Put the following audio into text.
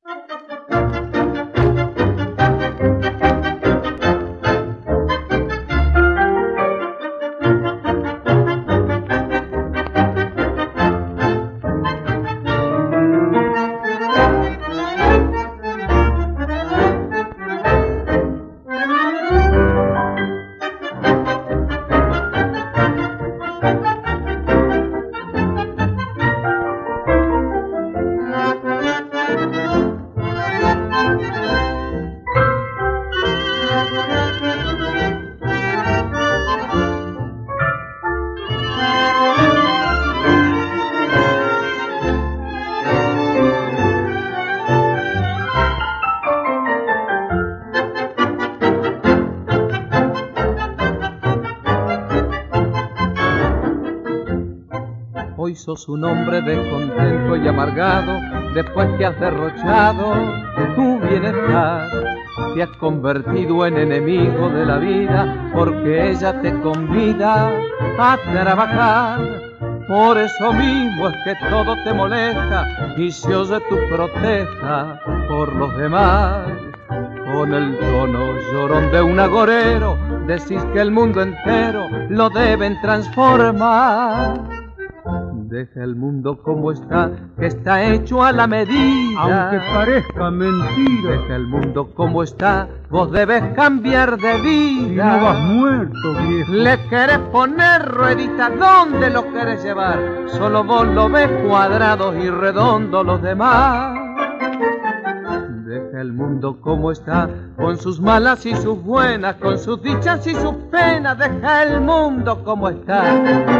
Hoy sos un hombre descontento y amargado, después que has derrochado tu bienestar. Te has convertido en enemigo de la vida, porque ella te convida a trabajar. Por eso mismo es que todo te molesta y se oye tu protesta por los demás. Con el tono llorón de un agorero, decís que el mundo entero lo deben transformar. Deja el mundo como está, que está hecho a la medida. Aunque parezca mentira. Deja el mundo como está, vos debes cambiar de vida. Si no vas muerto, viejo. Le querés poner ruedita, ¿dónde lo querés llevar? Solo vos lo ves cuadrados y redondos los demás. Deja el mundo como está, con sus malas y sus buenas, con sus dichas y sus penas. Deja el mundo como está.